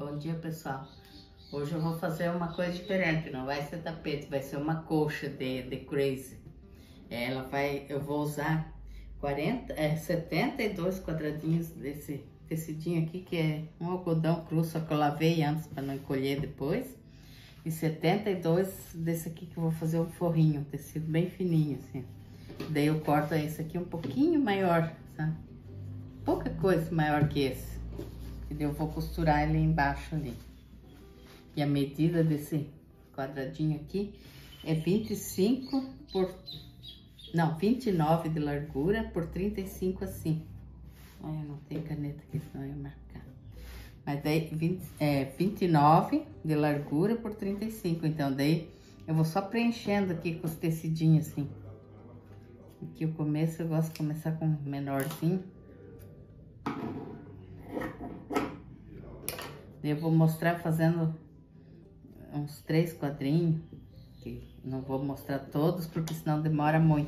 Bom dia, pessoal. Hoje eu vou fazer uma coisa diferente, não vai ser tapete, vai ser uma colcha de crazy. Eu vou usar 72 quadradinhos desse tecidinho aqui, que é um algodão cru, só que eu lavei antes para não encolher depois. E 72 desse aqui que eu vou fazer um forrinho, um tecido bem fininho assim. Daí eu corto esse aqui um pouquinho maior, sabe? Pouca coisa maior que esse. E daí eu vou costurar ele embaixo ali. E a medida desse quadradinho aqui é 29 de largura por 35 assim. Olha, eu não tenho caneta aqui, senão eu ia marcar. Mas daí 29 de largura por 35. Então daí eu vou só preenchendo aqui com os tecidinhos assim. Aqui o começo eu gosto de começar com menorzinho. Eu vou mostrar fazendo uns 3 quadrinhos, que não vou mostrar todos, porque senão demora muito.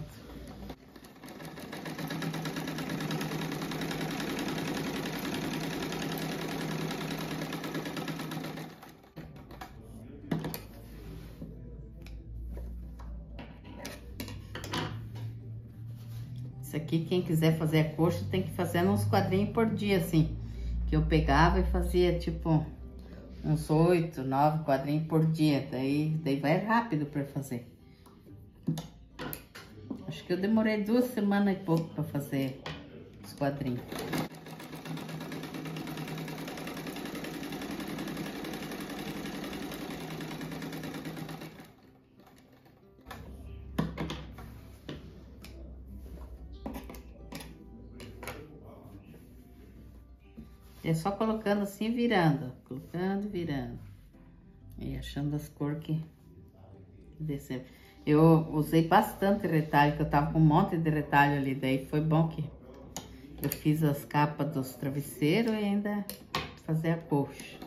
Isso aqui, quem quiser fazer a coxa, tem que fazer uns quadrinhos por dia, assim. Que eu pegava e fazia, tipo, uns 8, 9 quadrinhos por dia. Daí vai rápido pra fazer. Acho que eu demorei 2 semanas e pouco pra fazer os quadrinhos. É só colocando assim, virando, colocando e virando. E achando as cores que desceram. Eu usei bastante retalho, que eu tava com um monte de retalho ali. Daí foi bom que eu fiz as capas dos travesseiros e ainda fazer a coxa.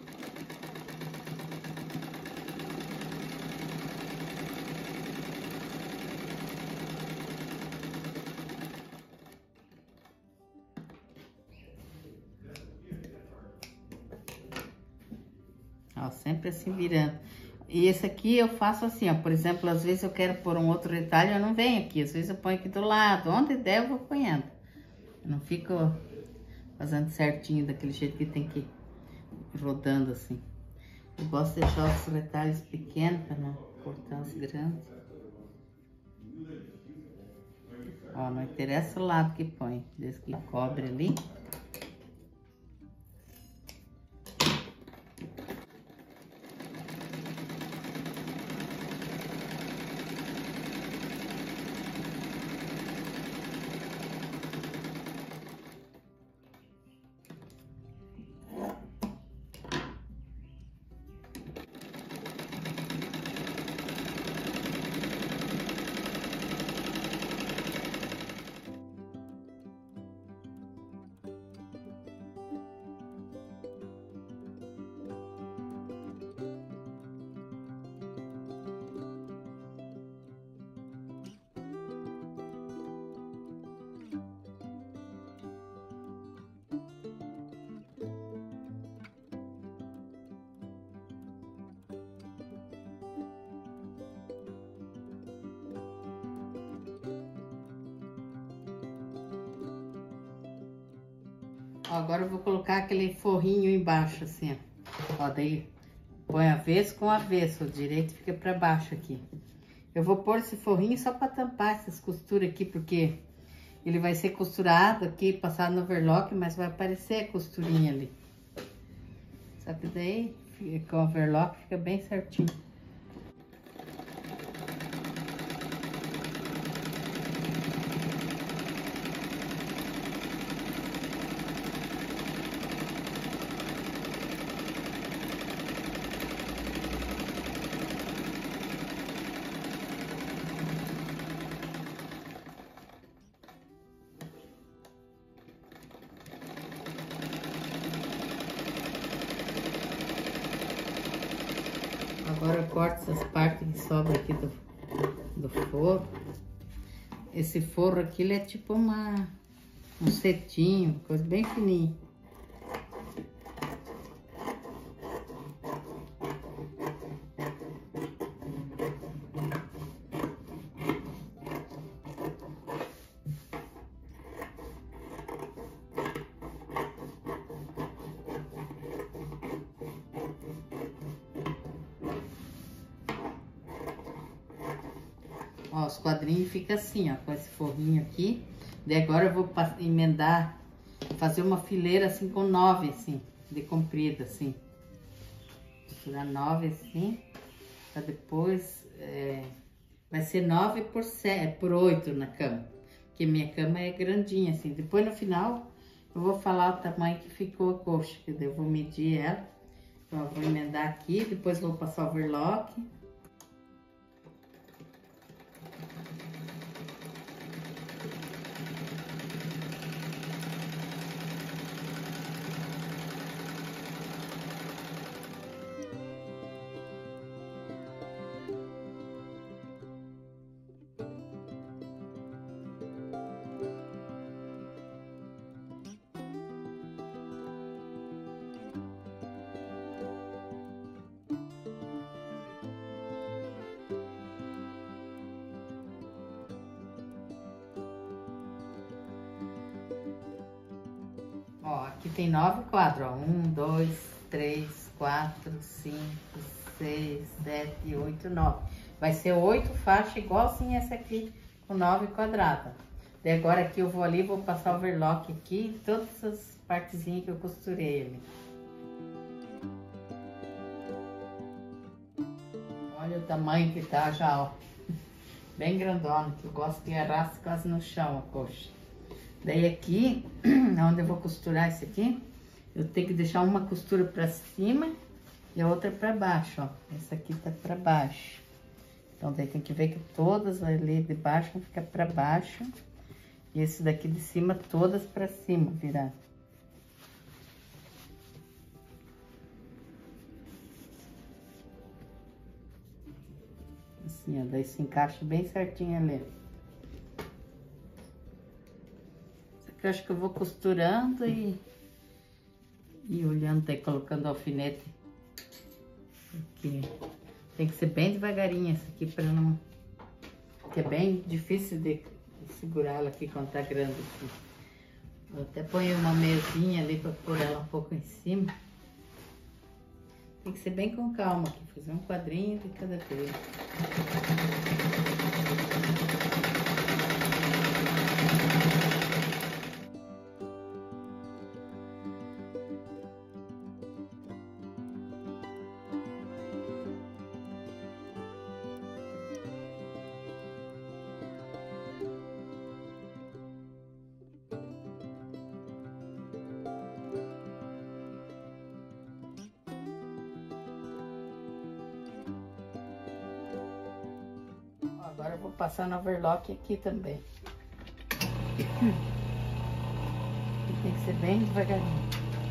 Ó, sempre assim virando. E esse aqui eu faço assim, ó, por exemplo, às vezes eu quero pôr um outro retalho, eu não venho aqui, às vezes eu ponho aqui do lado, onde der eu vou ponhando. Eu não fico fazendo certinho daquele jeito que tem que ir rodando assim. Eu gosto de deixar os retalhos pequenos para não cortar os grandes. Ó, não interessa o lado que põe, desde que cobre ali. Ó, agora eu vou colocar aquele forrinho embaixo, assim, ó. Daí põe avesso com avesso, o direito fica pra baixo aqui. Eu vou pôr esse forrinho só pra tampar essas costuras aqui, porque ele vai ser costurado aqui, passado no overlock, mas vai aparecer a costurinha ali. Só que daí, com o overlock, fica bem certinho. Agora eu corto essas partes que sobram aqui do forro. Esse forro aqui, ele é tipo um cetim, coisa bem fininha. Ó, os quadrinhos ficam assim, ó, com esse forrinho aqui. Daí agora eu vou emendar, fazer uma fileira assim com 9, assim, de comprida, assim. Costurar 9 assim, pra depois, vai ser 9 por 8 na cama. Porque minha cama é grandinha, assim. Depois no final, eu vou falar o tamanho que ficou a coxa, que daí eu vou medir ela. Então eu vou emendar aqui, depois vou passar overlock. Ó, aqui tem 9 quadros, ó. 1, 2, 3, 4, 5, 6, 7, 8, 9. Vai ser 8 faixas igualzinho essa aqui, com 9 quadrados. Daí agora aqui eu vou ali, vou passar overlock aqui, todas essas partezinhas que eu costurei ali. Olha o tamanho que tá já, ó. Bem grandona, que eu gosto que arrasta quase no chão a coxa. Daí aqui, onde eu vou costurar isso aqui, eu tenho que deixar uma costura pra cima e a outra pra baixo, ó. Essa aqui tá pra baixo. Então daí tem que ver que todas ali de baixo vão ficar pra baixo. E esse daqui de cima, todas pra cima, virar. Assim, ó, daí se encaixa bem certinho ali. Eu acho que eu vou costurando e olhando, daí colocando alfinete. Porque tem que ser bem devagarinho essa aqui para não... Porque é bem difícil de segurar ela aqui quando tá grande aqui. Eu até ponho uma mesinha ali para pôr ela um pouco em cima. Tem que ser bem com calma aqui, fazer um quadrinho de cada vez. Agora eu vou passar no overlock aqui também. Tem que ser bem devagarinho.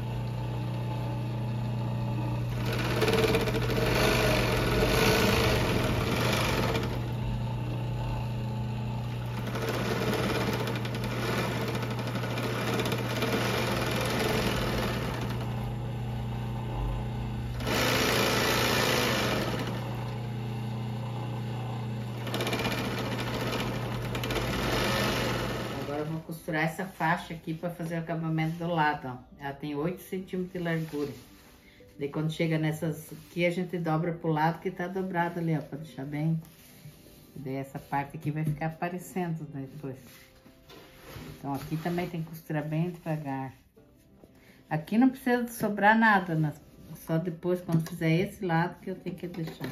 Costurar essa faixa aqui para fazer o acabamento do lado, ó. Ela tem 8 centímetros de largura. Daí quando chega nessas aqui, a gente dobra pro lado que tá dobrado ali, ó, para deixar bem. Daí essa parte aqui vai ficar aparecendo depois. Então aqui também tem que costurar bem devagar. Aqui não precisa sobrar nada, né? Só depois, quando fizer esse lado, que eu tenho que deixar.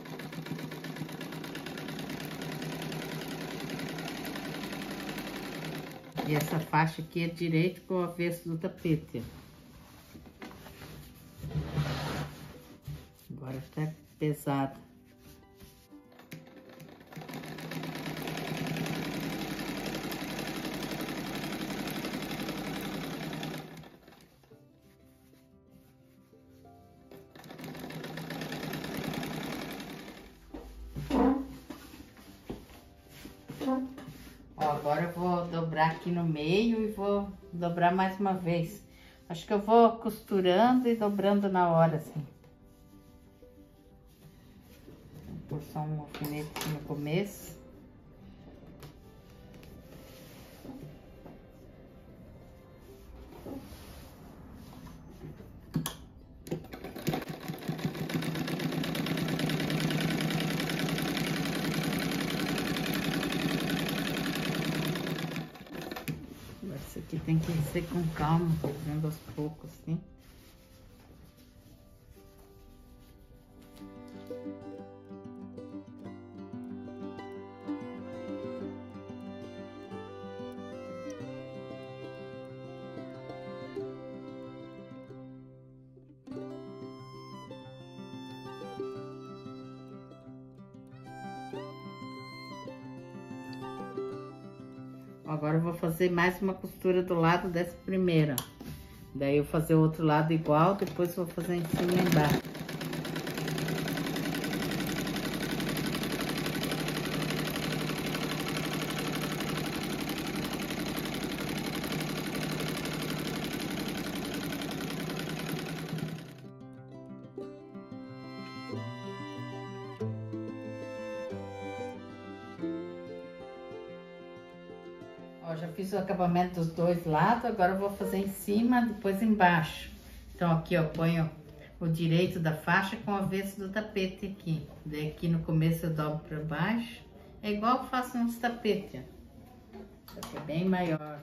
E essa faixa aqui é direito com o avesso do tapete. Agora tá pesado. Ó, agora eu vou dobrar aqui no meio e vou dobrar mais uma vez. Acho que eu vou costurando e dobrando na hora, assim. Vou pôr só um alfinete aqui no começo. tem que ser com calma, fazendo aos poucos, assim. Agora eu vou fazer mais uma costura do lado dessa primeira. Daí eu vou fazer o outro lado igual, depois vou fazer em cima e embaixo. Ó, já fiz o acabamento dos dois lados, agora eu vou fazer em cima, depois embaixo. Então aqui eu ponho o direito da faixa com o avesso do tapete aqui. Daí aqui no começo eu dobro para baixo. É igual eu faço nos tapetes, ó. Só que é bem maior.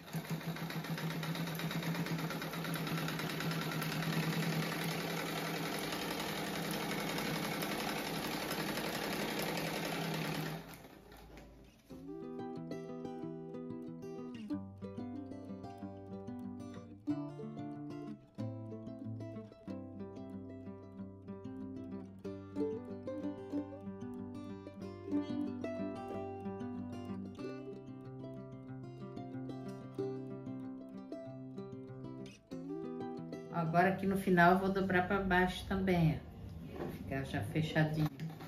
Agora aqui no final eu vou dobrar para baixo também, ó, pra ficar já fechadinho.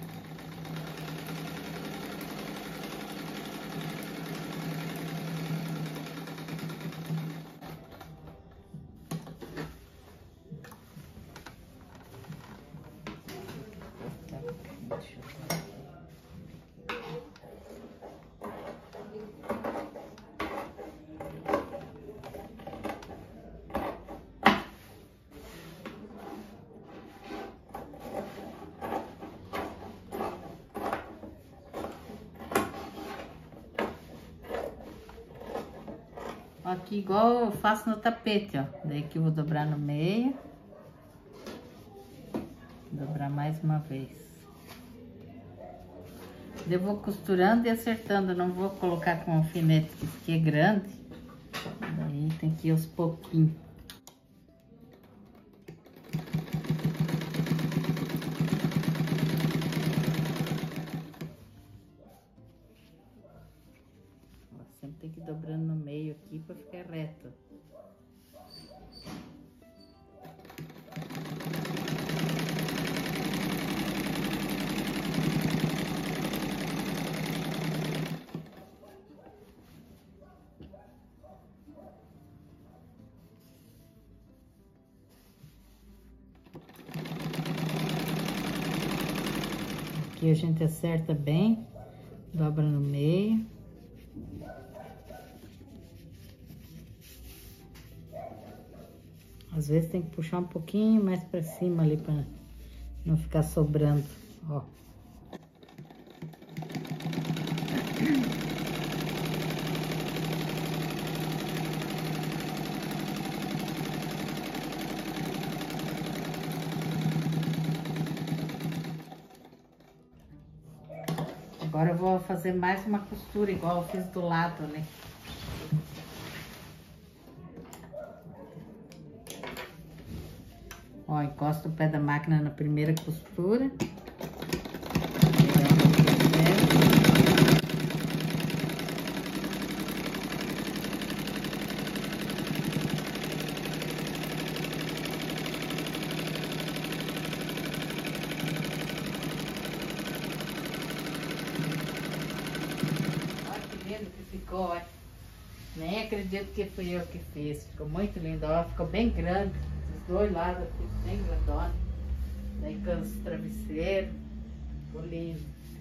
Aqui igual eu faço no tapete, ó. Daí aqui eu vou dobrar no meio. Dobrar mais uma vez. Eu vou costurando e acertando, não vou colocar com alfinete, que isso aqui é grande. Daí tem que ir aos pouquinhos. Sempre tem que ir dobrando no meio aqui para ficar reto. Aqui a gente acerta bem, dobra no meio. Às vezes tem que puxar um pouquinho mais pra cima ali pra não ficar sobrando, ó. Agora eu vou fazer mais uma costura, igual eu fiz do lado, né? Ó, encosta o pé da máquina na primeira costura. Ficou, ó. Nem acredito que fui eu que fiz. Ficou muito lindo, ó. Ficou bem grande. Os dois lados ficou bem grandona. Daí com os travesseiros. Ficou lindo.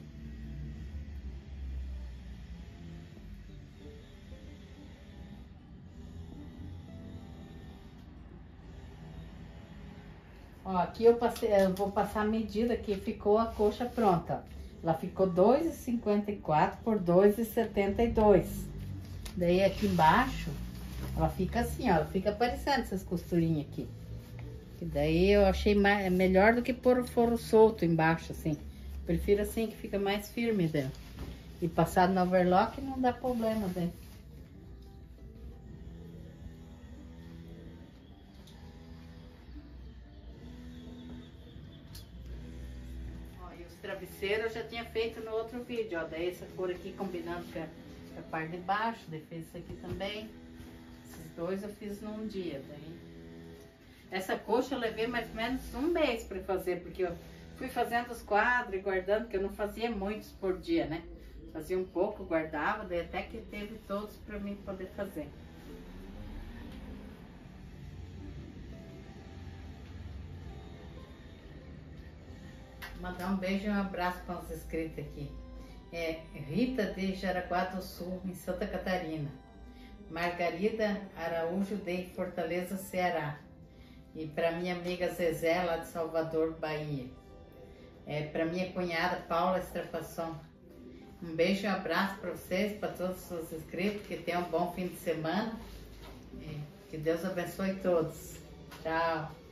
Ó, aqui eu vou passar a medida que ficou a coxa pronta. Ela ficou 2,54 por 2,72. Daí aqui embaixo Ela fica assim, ó, ela fica aparecendo essas costurinhas aqui. E daí eu achei melhor do que pôr o forro solto embaixo, assim. Prefiro assim que fica mais firme dentro. E passado no overlock não dá problema dentro. Ó, e os travesseiros eu já tinha feito no outro vídeo, ó. Daí essa cor aqui combinando com a parte de baixo, daí fez isso aqui também. Esses dois eu fiz num dia, daí. Essa coxa eu levei mais ou menos um mês para fazer, porque eu fui fazendo os quadros e guardando, que eu não fazia muitos por dia, né? Fazia um pouco, guardava, daí até que teve todos para mim poder fazer. Mandar um beijo e um abraço para os inscritos aqui. É Rita de Jaraguá do Sul, em Santa Catarina. Margarida Araújo de Fortaleza, Ceará. E para minha amiga Zezé, lá de Salvador, Bahia. Para minha cunhada Paula Estrapasson. Um beijo e um abraço para vocês, para todos os seus inscritos. Que tenham um bom fim de semana. Que Deus abençoe todos. Tchau.